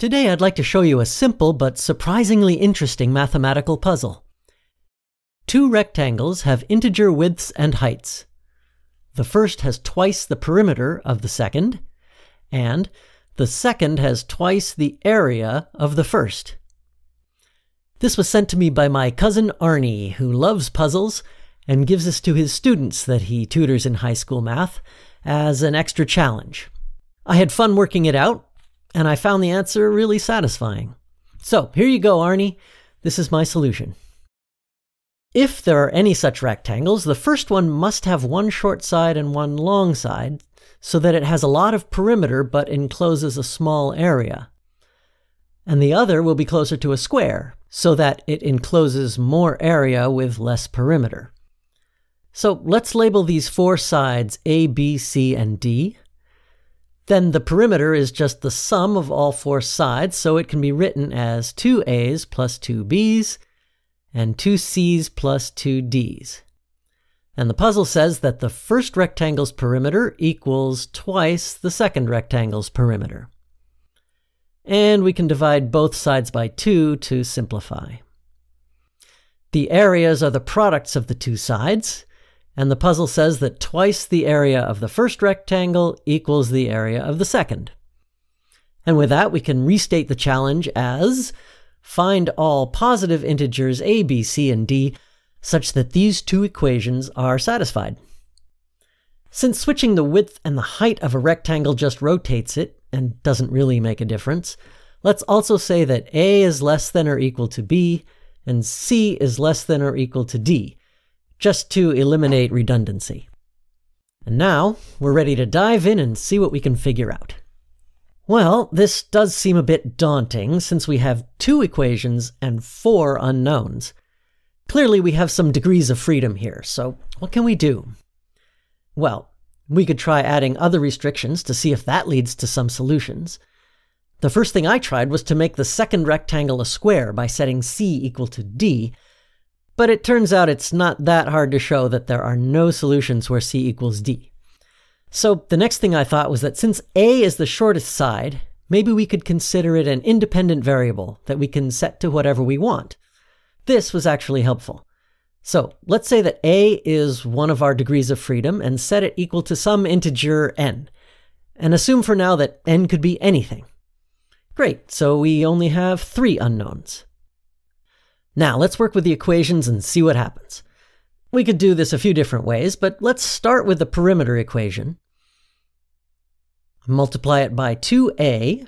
Today I'd like to show you a simple but surprisingly interesting mathematical puzzle. Two rectangles have integer widths and heights. The first has twice the perimeter of the second, and the second has twice the area of the first. This was sent to me by my cousin Arnie, who loves puzzles and gives this to his students that he tutors in high school math as an extra challenge. I had fun working it out, and I found the answer really satisfying. So here you go, Arnie. This is my solution. If there are any such rectangles, the first one must have one short side and one long side, so that it has a lot of perimeter but encloses a small area. And the other will be closer to a square, so that it encloses more area with less perimeter. So let's label these four sides A, B, C, and D. Then the perimeter is just the sum of all four sides, so it can be written as 2a's plus 2b's and 2c's plus 2d's. And the puzzle says that the first rectangle's perimeter equals twice the second rectangle's perimeter. And we can divide both sides by 2 to simplify. The areas are the products of the two sides, and the puzzle says that twice the area of the first rectangle equals the area of the second. And with that, we can restate the challenge as find all positive integers a, b, c, and d such that these two equations are satisfied. Since switching the width and the height of a rectangle just rotates it and doesn't really make a difference, let's also say that a is less than or equal to b and c is less than or equal to d, just to eliminate redundancy. And now we're ready to dive in and see what we can figure out. Well, this does seem a bit daunting since we have two equations and four unknowns. Clearly we have some degrees of freedom here, so what can we do? Well, we could try adding other restrictions to see if that leads to some solutions. The first thing I tried was to make the second rectangle a square by setting c equal to d, but it turns out it's not that hard to show that there are no solutions where c equals d. So the next thing I thought was that since a is the shortest side, maybe we could consider it an independent variable that we can set to whatever we want. This was actually helpful. So let's say that a is one of our degrees of freedom and set it equal to some integer n, and assume for now that n could be anything. Great, so we only have three unknowns. Now let's work with the equations and see what happens. We could do this a few different ways, but let's start with the perimeter equation. Multiply it by 2a.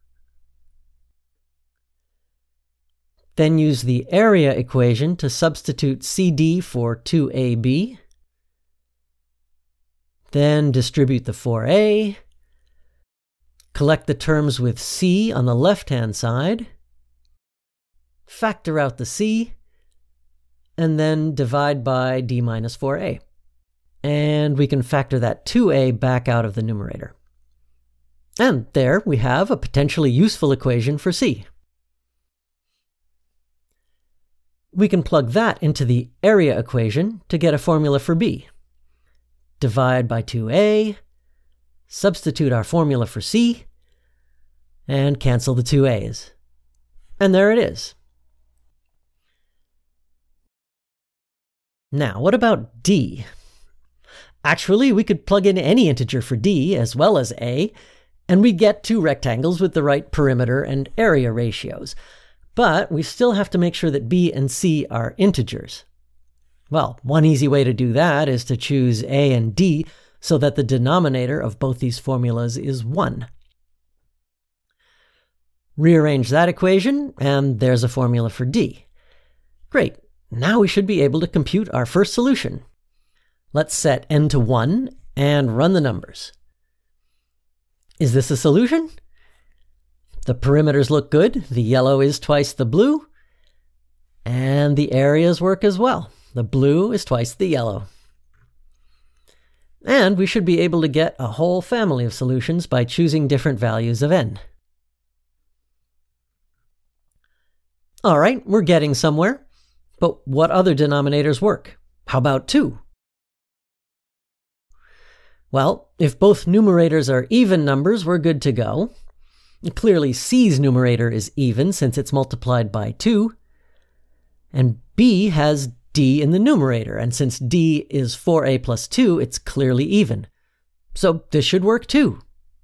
Then use the area equation to substitute CD for 2AB. Then distribute the 4a. Collect the terms with C on the left-hand side. Factor out the c, and then divide by d minus 4a. And we can factor that 2a back out of the numerator. And there we have a potentially useful equation for c. We can plug that into the area equation to get a formula for b. Divide by 2a, substitute our formula for c, and cancel the 2a's. And there it is. Now, what about d? Actually, we could plug in any integer for d as well as a, and we'd get two rectangles with the right perimeter and area ratios. But we still have to make sure that b and c are integers. Well, one easy way to do that is to choose a and d so that the denominator of both these formulas is 1. Rearrange that equation, and there's a formula for d. Great. Now we should be able to compute our first solution. Let's set n to 1 and run the numbers. Is this a solution? The perimeters look good. The yellow is twice the blue. And the areas work as well. The blue is twice the yellow. And we should be able to get a whole family of solutions by choosing different values of n. All right, we're getting somewhere. But what other denominators work? How about 2? Well, if both numerators are even numbers, we're good to go. Clearly C's numerator is even since it's multiplied by 2. And B has D in the numerator, and since D is 4a plus 2, it's clearly even. So this should work too.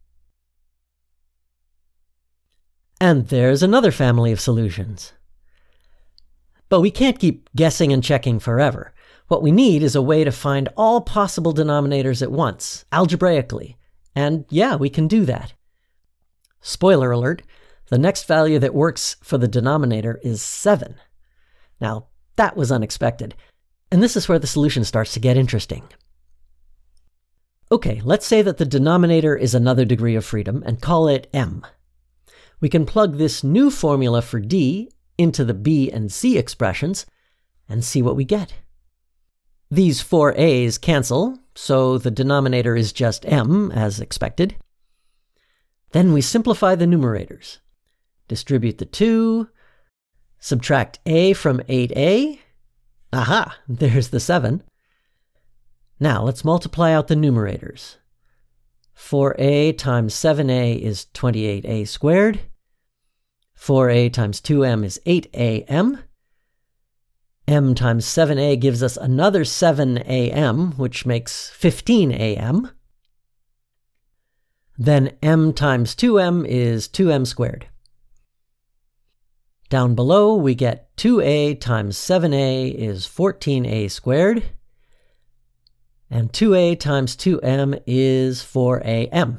And there's another family of solutions. But we can't keep guessing and checking forever. What we need is a way to find all possible denominators at once, algebraically. And yeah, we can do that. Spoiler alert, the next value that works for the denominator is 7. Now, that was unexpected. And this is where the solution starts to get interesting. Okay, let's say that the denominator is another degree of freedom and call it m. We can plug this new formula for d into the b and c expressions and see what we get. These 4 a's cancel, so the denominator is just m, as expected. Then we simplify the numerators. Distribute the 2, subtract a from 8a. Aha, there's the 7. Now let's multiply out the numerators. 4a times 7a is 28a squared. 4a times 2m is 8am. M times 7a gives us another 7am, which makes 15am. Then m times 2m is 2m squared. Down below, we get 2a times 7a is 14a squared. And 2a times 2m is 4am.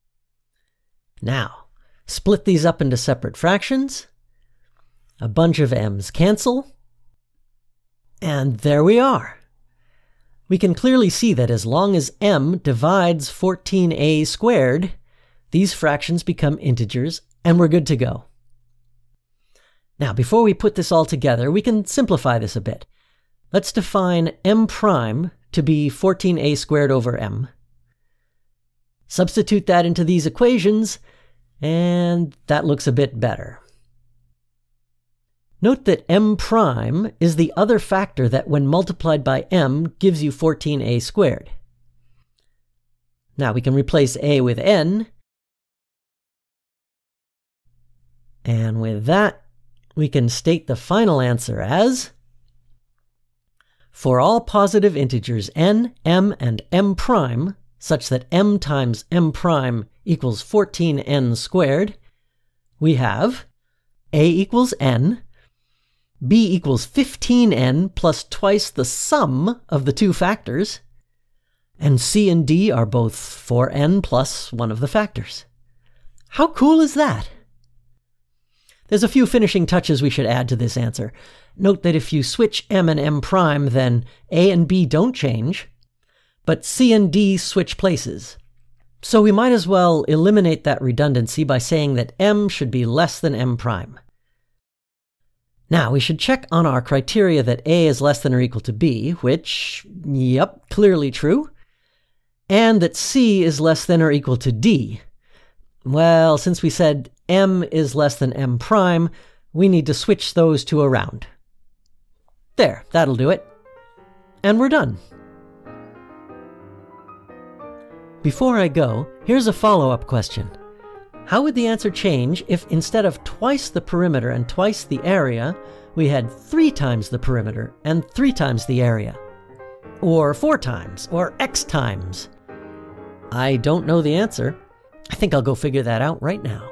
Now, split these up into separate fractions. A bunch of m's cancel. And there we are. We can clearly see that as long as m divides 14a squared, these fractions become integers, and we're good to go. Now, before we put this all together, we can simplify this a bit. Let's define m prime to be 14a squared over m. Substitute that into these equations, and that looks a bit better. Note that m prime is the other factor that, when multiplied by m, gives you 14a squared. Now we can replace a with n, and with that, we can state the final answer as: for all positive integers n, m, and m prime, such that m times m prime equals 14n squared, we have a equals n, b equals 15n plus twice the sum of the two factors, and c and d are both 4n plus one of the factors. How cool is that? There's a few finishing touches we should add to this answer. Note that if you switch m and m prime, then a and b don't change, but c and d switch places. So we might as well eliminate that redundancy by saying that m should be less than m prime. Now, we should check on our criteria that a is less than or equal to b, which, yep, clearly true, and that c is less than or equal to d. Well, since we said m is less than m prime, we need to switch those two around. There, that'll do it. And we're done. Before I go, here's a follow-up question. How would the answer change if instead of twice the perimeter and twice the area, we had 3 times the perimeter and 3 times the area? Or 4 times, or x times? I don't know the answer. I think I'll go figure that out right now.